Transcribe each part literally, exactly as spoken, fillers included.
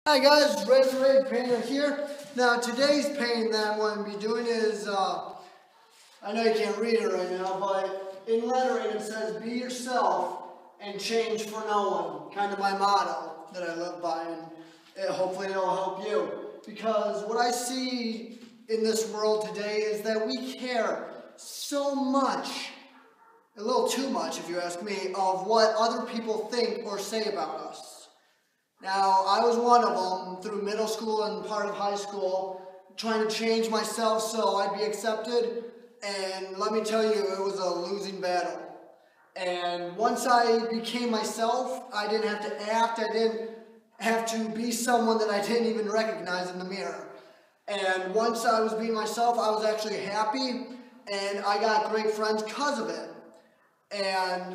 Hi guys, Razor Painter here. Now today's painting that I'm going to be doing is, uh, I know you can't read it right now, but in lettering it says, be yourself and change for no one. Kind of my motto that I live by, and it, hopefully it'll help you. Because what I see in this world today is that we care so much, a little too much if you ask me, of what other people think or say about us. Now, I was one of them through middle school and part of high school, trying to change myself so I'd be accepted, and let me tell you, it was a losing battle. And once I became myself, I didn't have to act, I didn't have to be someone that I didn't even recognize in the mirror. And once I was being myself, I was actually happy, and I got great friends because of it. And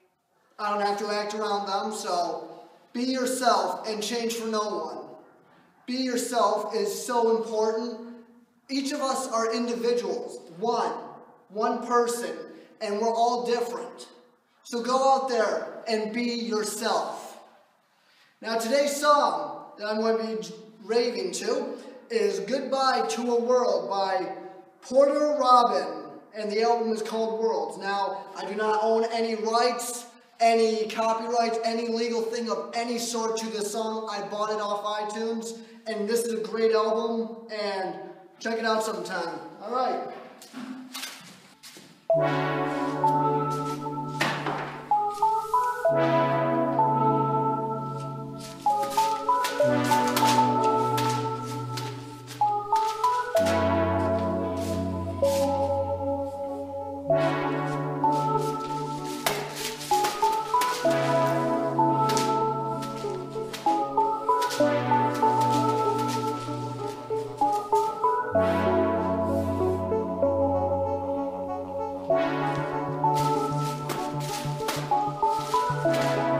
I don't have to act around them, so be yourself and change for no one. Be yourself is so important. Each of us are individuals, one, one person, and we're all different. So go out there and be yourself. Now today's song that I'm going to be raving to is Goodbye to a World by Porter Robin, and the album is called Worlds. Now, I do not own any rights, any copyrights, any legal thing of any sort to this song. I bought it off iTunes, and this is a great album, and check it out sometime. All right. Bye.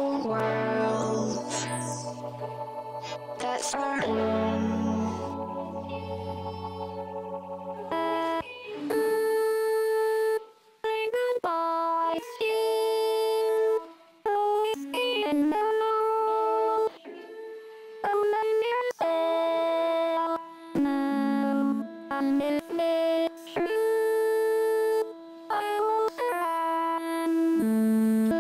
whole world. That's our and if it's true, I will surrender.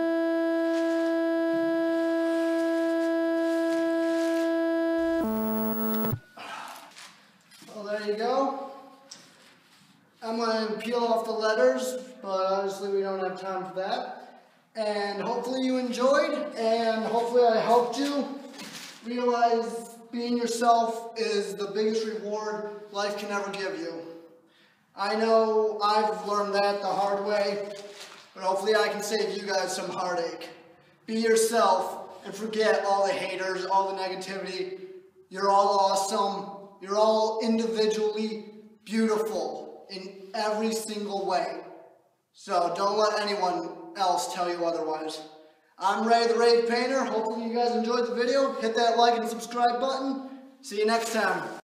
Well, there you go. I'm going to peel off the letters, but obviously we don't have time for that. And hopefully you enjoyed, and hopefully I helped you realize being yourself is the biggest reward life can ever give you. I know I've learned that the hard way, but hopefully I can save you guys some heartache. Be yourself and forget all the haters, all the negativity. You're all awesome. You're all individually beautiful in every single way. So don't let anyone else tell you otherwise. I'm Ray the Rave Painter. Hopefully you guys enjoyed the video. Hit that like and subscribe button. See you next time.